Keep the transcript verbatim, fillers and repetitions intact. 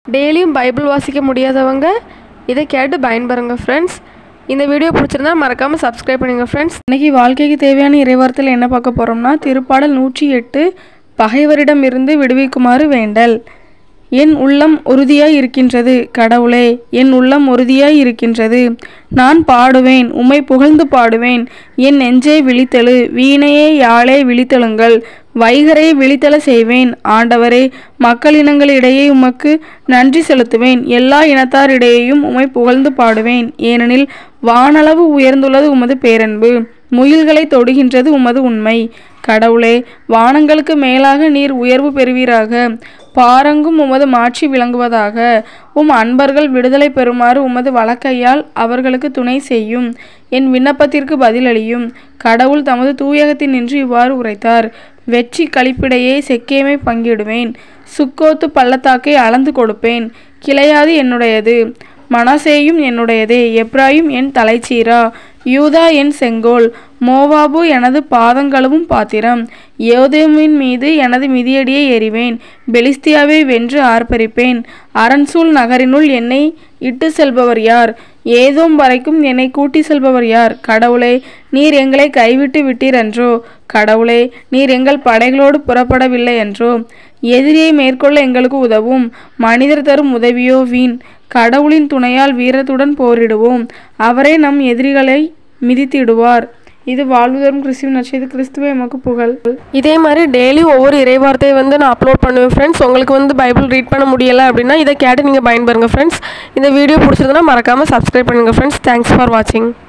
டெய்லியும் பைபிள் வாசிக்க முடியாதவங்க இதை கேட்டு பயன்பெறுங்க ஃப்ரெண்ட்ஸ். இந்த வீடியோ பிடிச்சிருந்தா மறக்காமல் சப்ஸ்கிரைப் பண்ணுங்க ஃப்ரெண்ட்ஸ். இன்றைக்கி வாழ்க்கைக்கு தேவையான இறைவார்த்தையில் என்ன பார்க்க போகிறோம்னா, திருப்பாடல் நூற்றி எட்டு, பகைவரிடம் இருந்து விடுவிக்குமாறு வேண்டல். என் உள்ளம் உறுதியாய் இருக்கின்றது கடவுளே, என் உள்ளம் உறுதியாய் இருக்கின்றது. நான் பாடுவேன், உம்மை புகழ்ந்து பாடுவேன். என் நெஞ்சே விழித்தெழு, வீணையே யாழே விழித்தெழுங்கள். வைகரை விழித்தெழ செய்வேன். ஆண்டவரே, மக்களினங்களிடையே உமக்கு நன்றி செலுத்துவேன். எல்லா இனத்தாரிடையேயும் உம்மை புகழ்ந்து பாடுவேன். ஏனெனில் வானளவு உயர்ந்துள்ளது உமது பேரன்பு, முகில்களை தொடுகின்றது உமது உண்மை. கடவுளே, வானங்களுக்கு மேலாக நீர் உயர்வு பெறுவீராக. பாரங்கும் உமது மாட்சி விளங்குவதாக. உம் அன்பர்கள் விடுதலை பெறுமாறு உமது வலக்கையால் அவர்களுக்கு துணை செய்யும். என் விண்ணப்பத்திற்கு பதிலளியும். கடவுள் தமது தூயகத்தில் நின்று இவ்வாறு உரைத்தார். வெற்றி களிப்பிடையே செக்கேமை பங்கிடுவேன். சுக்கோத்து பள்ளத்தாக்கை அளந்து கொடுப்பேன். கிளையாது என்னுடையது, மனாசேயும் என்னுடையதே. எப்ராயிம் என் தலைச்சீரா, யூதா என் செங்கோல். மோவாபு எனது பாதங்களும் பாத்திரம். யோதேமின் மீது எனது மிதியடியை எறிவேன். பெலிஸ்தியாவை வென்று ஆர்ப்பரிப்பேன். அரண்சூல் நகரினுள் என்னை இட்டு செல்பவர் யார்? ஏதோம் வரைக்கும் என்னை கூட்டி செல்பவர் யார்? கடவுளே, நீர் எங்களை கைவிட்டு விட்டீரன்றோ? கடவுளே, நீர் எங்கள் படைகளோடு புறப்படவில்லை என்றோ? எதிரியை மேற்கொள்ள எங்களுக்கு உதவும். மனிதர் தரும் உதவியோ வீண். கடவுளின் துணையால் வீரத்துடன் போரிடுவோம். அவரே நம் எதிரிகளை மிதித்திடுவார். இது வாழ்வு தரும் கிறிஸ்துவின் நற்செய்தி. கிறிஸ்துவே எமக்கு புகழ். இதே மாதிரி டெய்லி ஒவ்வொரு இறைவார்த்தையை வந்து நான் அப்லோட் பண்ணுவேன் ஃப்ரெண்ட்ஸ். உங்களுக்கு வந்து பைபிள் ரீட் பண்ண முடியலை அப்படின்னா இதை கேட்டு நீங்கள் பயன்பெறுங்க ஃப்ரெண்ட்ஸ். இந்த வீடியோ பிடிச்சிருந்தனா மறக்காமல் சப்ஸ்கிரைப் பண்ணுங்கள் ஃப்ரெண்ட்ஸ். தேங்க்ஸ் ஃபார் வாட்சிங்.